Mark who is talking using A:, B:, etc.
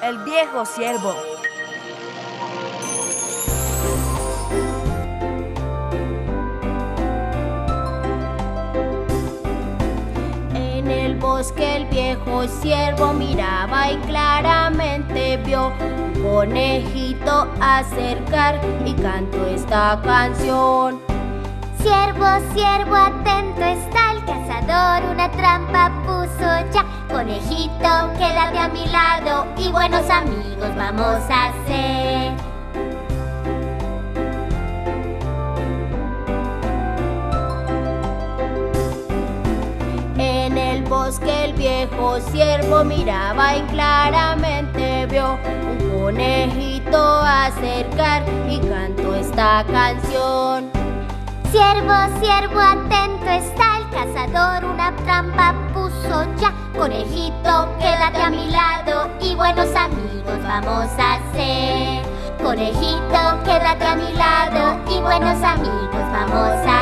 A: el viejo ciervo.
B: En el bosque el viejo ciervo miraba y claramente vio un conejito acercar y cantó esta canción.
C: Ciervo, ciervo, atento está el cazador, una trampa puso ya. Conejito, quédate a mi lado y buenos amigos vamos a ser.
B: En el bosque el viejo ciervo miraba y claramente vio un conejito acercar y cantó esta canción.
C: Ciervo, ciervo, atento está el cazador, una trampa puso ya. Conejito, quédate a mi lado y buenos amigos vamos a ser. Conejito, quédate a mi lado y buenos amigos vamos a ser.